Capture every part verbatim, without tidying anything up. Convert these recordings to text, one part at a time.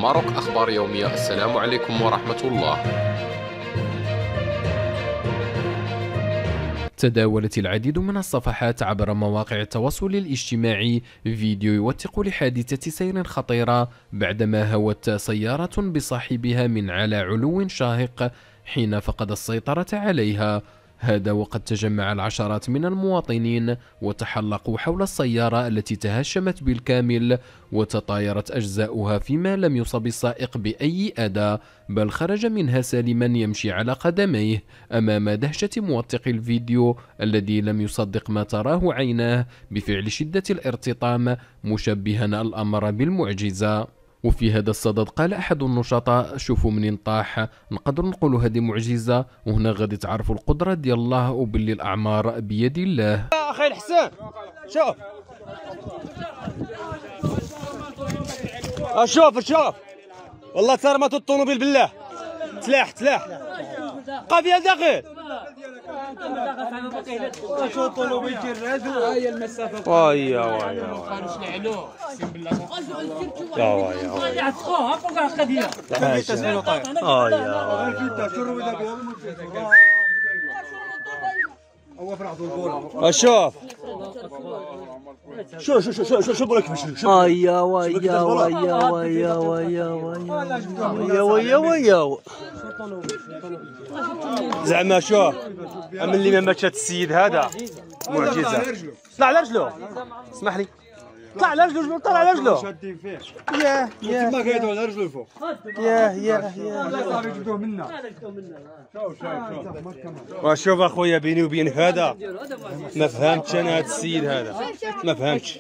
ماروك أخبار يومية. السلام عليكم ورحمة الله. تداولت العديد من الصفحات عبر مواقع التواصل الاجتماعي فيديو يوثق لحادثة سير خطيرة بعدما هوت سيارة بصاحبها من على علو شاهق حين فقد السيطرة عليها. هذا وقد تجمع العشرات من المواطنين وتحلقوا حول السيارة التي تهشمت بالكامل وتطايرت أجزاؤها، فيما لم يصب السائق بأي أذى بل خرج منها سالما يمشي على قدميه، أمام دهشة موثق الفيديو الذي لم يصدق ما تراه عيناه بفعل شدة الارتطام، مشبها الأمر بالمعجزة. وفي هذا الصدد قال أحد النشطاء: شوفوا منين طاح، نقدر نقولوا هذه معجزة، وهنا غادي تعرفوا القدرة ديال الله وباللي الأعمار بيد الله. أخي الحسن شوف شوف شوف والله ترمت الطوموبيل بالله، تلاح تلاح قضية داخل شو الطوموبيل جراد هاي المسافة وايا وايا يا وايا وايا تخوها فوق القضية شوف شو شو شو شو شو بقولك شو ايا ويا ويا ويا ويا ويا ويا ويا زعما شوف من اللي ما ماتش السيد هذا معجزه. طلع على رجله، اسمح لي، طلع على رجله، طلع على رجله، شادين فيه ياه ياه ما كيدو على رجله الفوق ياه ياه ياه صافي جبدوه منا. شوف شوف وشوف اخويا بيني وبينك هذا ما فهمتش انا هذا السيد هذا ما فهمتش.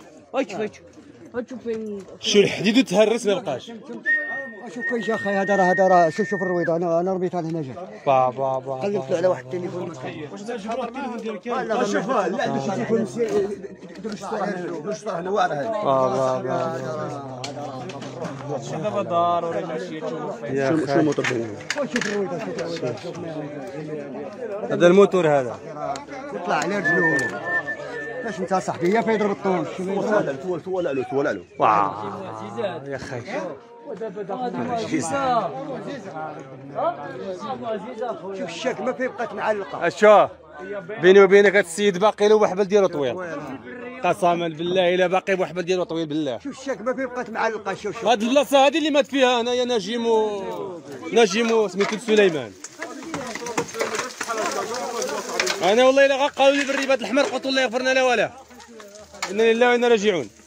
شو الحديد وتهرس ما بقاش. شوف كيف يا اخي هذا راه هذا راه شوف شوف الرويضه انا انا رميتها هنا جا با با با قلبت على واحد التليفون ما كاين. واش جبر التليفون ديالك؟ لا شوف لا عندك شي تليفون درج درج هنا واعره هذه. با با هذا دار ولا ماشي تشوف شو الموتور ديالو؟ شوف الرويضه شوف هذا الموتور هذا يطلع على رجلو. باش انت صاحبي هي فين يضرب الطون تولع له تولع له تولع له واه يا اخي شوف الشك ما فيه بقات معلقه. شوف بيني وبينك هذا السيد باقي له وحبل ديالو طويل، قسما بالله الا باقي بوحبل ديالو طويل بالله. شوف الشك ما فيه بقات معلقه. شوف شوف هذه البلاصه هذه اللي مات فيها انايا نجيم و نجيم سميتو سليمان. انا والله الا قالوا لي بالرباط الحمر قلت الله يغفرنا له وله، انا لله وانا راجعون.